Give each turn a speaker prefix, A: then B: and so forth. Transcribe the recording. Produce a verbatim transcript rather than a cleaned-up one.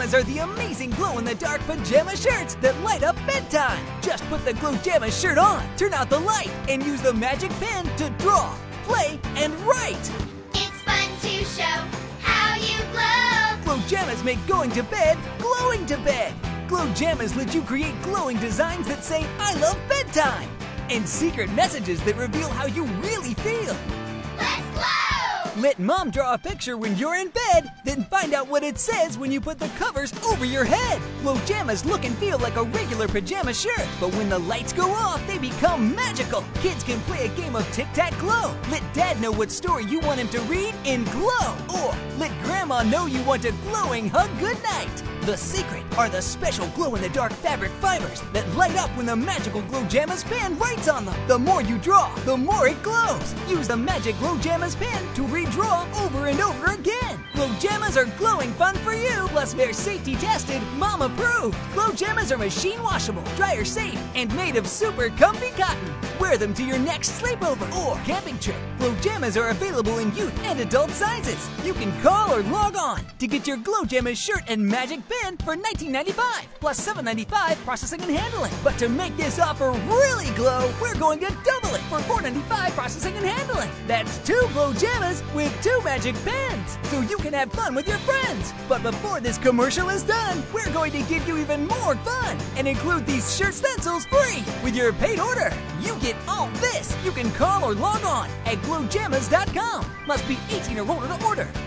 A: GlowJamas are the amazing glow-in-the-dark pajama shirts that light up bedtime. Just put the GlowJamas shirt on, turn out the light, and use the magic pen to draw, play, and write.
B: It's fun to show how you glow.
A: GlowJamas make going to bed glowing to bed. GlowJamas let you create glowing designs that say, "I love bedtime," and secret messages that reveal how you really feel.
B: Let's glow!
A: Let Mom draw a picture when you're in bed, then find out what it says when you put the covers over your head. GlowJamas look and feel like a regular pajama shirt, but when the lights go off, they become magical. Kids can play a game of tic-tac-glow. Let Dad know what story you want him to read in Glow, or let Grandma know you want a glowing hug goodnight. The secret are the special glow-in-the-dark fabric fibers that light up when the magical GlowJamas pen writes on them. The more you draw, the more it glows. Use the magic GlowJamas pen to redraw over and over again. GlowJamas are glowing fun for you, plus they're safety tested, mom approved. GlowJamas are machine washable, dryer safe, and made of super comfy cotton. Wear them to your next sleepover or camping trip. GlowJamas are available in youth and adult sizes. You can call or log on to get your GlowJamas shirt and magic pen for nineteen ninety-five dollars plus seven ninety-five processing and handling. But to make this offer really glow, we're going to double it for four ninety-five processing and handling. That's two GlowJamas with two magic pens, so you can have fun with your friends. But before this commercial is done, we're going to give you even more fun and include these shirt stencils free with your paid order. You get all this. You can call or log on at glow jamas dot com. Must be eighteen or older to order.